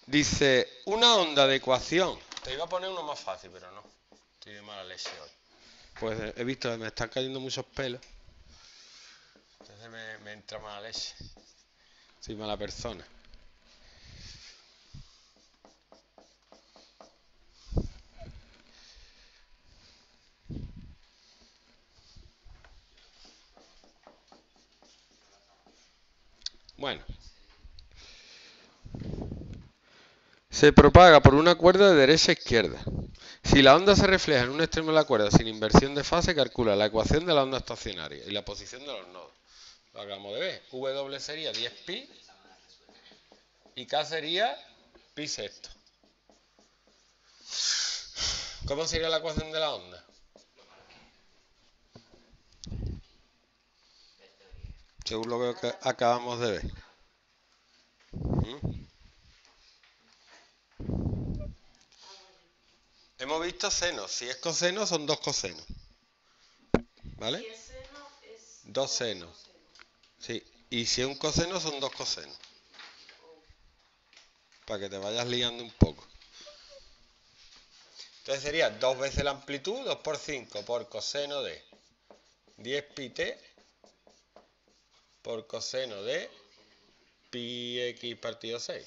Dice, una onda de ecuación. Te iba a poner uno más fácil, pero no. Estoy de mala leche hoy. Pues he visto que me están cayendo muchos pelos. Entonces me entra mala leche. Soy mala persona. Bueno. Se propaga por una cuerda de derecha a izquierda. Si la onda se refleja en un extremo de la cuerda sin inversión de fase, calcula la ecuación de la onda estacionaria y la posición de los nodos. Lo acabamos de ver. W sería 10pi y K sería pi sexto. ¿Cómo sería la ecuación de la onda? Según lo que acabamos de ver. Hemos visto senos. Si es coseno, son dos cosenos. ¿Vale? Si es seno, es Dos senos. Sí. Y si es un coseno, son dos cosenos. Para que te vayas liando un poco. Entonces sería 2 veces la amplitud, 2 por 5 por coseno de 10 pi t por coseno de pi x partido 6.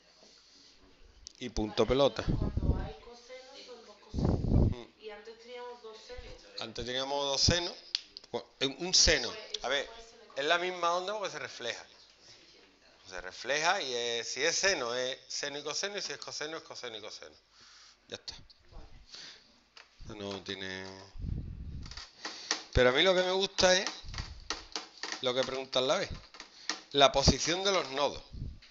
Y punto pelota. Cuando hay cosenos, son dos cosenos. Y antes teníamos dos senos. Antes teníamos dos senos. Un seno. A ver, es la misma onda porque se refleja. Se refleja y si es seno y coseno, y si es coseno es coseno y coseno. Ya está. No tiene... Pero a mí lo que me gusta es lo que preguntan la vez. La posición de los nodos.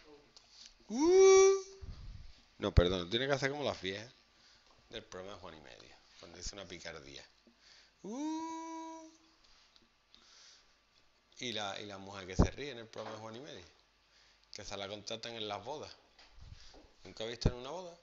No, perdón, tiene que hacer como las viejas del programa de Juan y Medio, cuando dice una picardía. Y la mujer que se ríe en el programa de Juan y Medio, que se la contratan en las bodas. ¿Nunca has visto en una boda?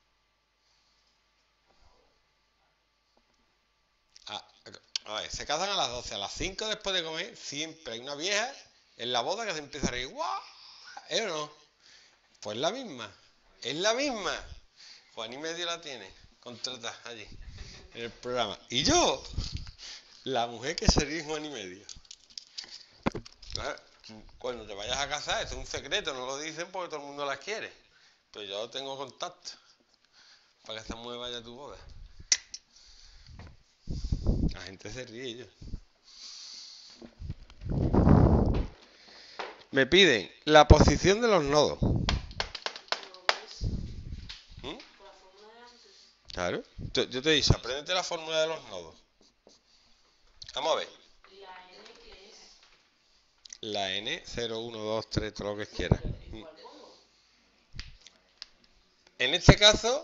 A ver, se casan a las 12, a las 5 después de comer, siempre hay una vieja en la boda que se empieza a reír. ¡Guau! ¿Es o no? Pues la misma, es la misma. Juan y Medio la tiene contratada allí, en el programa. Y yo, la mujer que se ríe en Juan y Medio. Cuando te vayas a casar, esto es un secreto, no lo dicen porque todo el mundo las quiere. Pero yo tengo contacto para que esta mujer vaya a tu boda. La gente se ríe yo. Me piden la posición de los nodos. Claro. Yo te he dicho, apréndete la fórmula de los nodos. Vamos a ver. ¿La n qué es? La n, 0, 1, 2, 3, todo lo que quieras. ¿Cuál pongo? En este caso,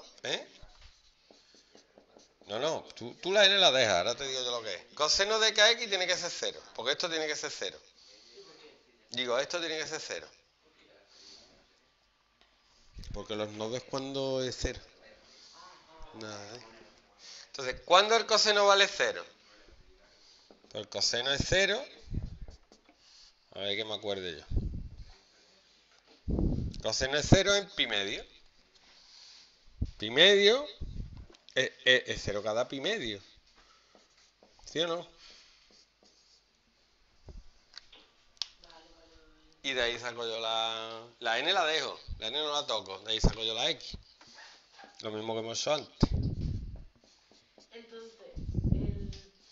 No, tú la n la dejas, ahora te digo yo lo que es. Coseno de kx tiene que ser 0, porque esto tiene que ser 0. Digo, esto tiene que ser 0. Porque los nodos cuando es 0. Nada, Entonces, ¿cuándo el coseno vale 0? Pues el coseno es 0. A ver que me acuerde yo. Coseno es 0 en pi medio. Pi medio es 0 cada pi medio. ¿Sí o no? Y de ahí saco yo la n la dejo. La n no la toco. De ahí saco yo la x. Lo mismo que hemos hecho antes. Entonces, el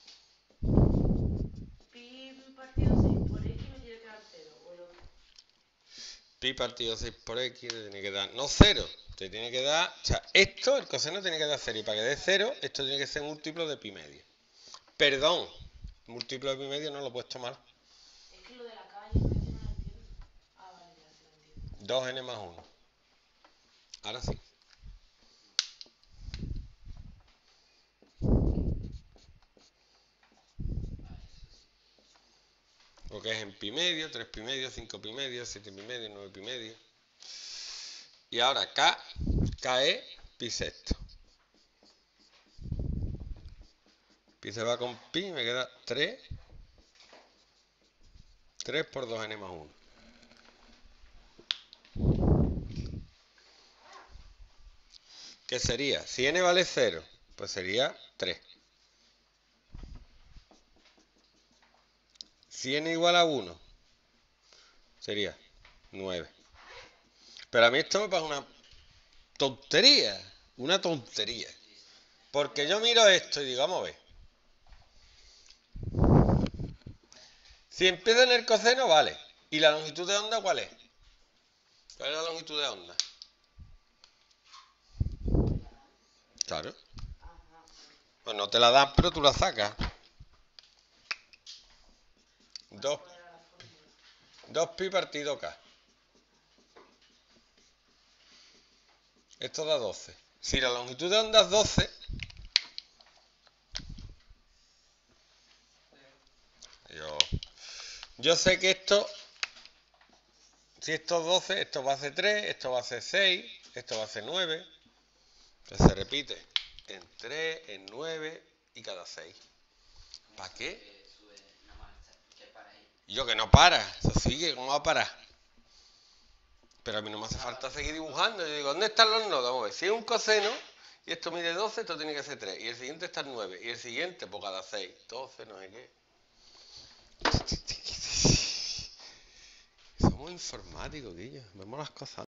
pi partido 6 por x me tiene que dar 0. O el otro. Pi partido 6 por x te tiene que dar, no 0, te tiene que dar, o sea, esto, el coseno tiene que dar 0, y para que dé 0, esto tiene que ser múltiplo de pi medio. Perdón, múltiplo de pi medio no lo he puesto mal. Es que lo de la calle en medio no lo entiendo. Ah, vale, ya sí lo entiendo. 2n más 1. Ahora sí. Porque es en pi medio, 3 pi medio, 5 pi medio, 7 pi medio, 9 pi medio. Y ahora K es pi sexto. Pi se va con pi, me queda 3. 3 por 2n más 1. ¿Qué sería? Si n vale 0, pues sería 3. Si n igual a 1, sería 9. Pero a mí esto me parece una tontería. Una tontería. Porque yo miro esto y digo, vamos a ver. Si empieza en el coseno, vale. ¿Y la longitud de onda cuál es? ¿Cuál es la longitud de onda? Claro. Pues no te la dan, pero tú la sacas. 2pi partido k. Esto da 12. Si la longitud de onda es 12, yo sé que esto, si esto es 12, esto va a ser 3, esto va a ser 6, esto va a ser 9. Entonces se repite en 3, en 9 y cada 6. ¿Para qué? Y yo que no para, eso sigue, ¿cómo va a parar? Pero a mí no me hace falta seguir dibujando. Yo digo, ¿dónde están los nodos? Vamos a ver, si es un coseno y esto mide 12, esto tiene que ser 3. Y el siguiente está en 9. Y el siguiente, pues cada 6. 12, no sé qué. Somos informáticos, Guillo. Vemos las cosas.